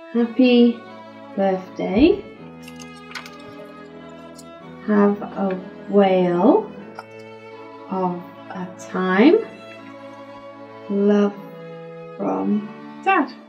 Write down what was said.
Happy birthday. Have a whale of a time. Love from Dad.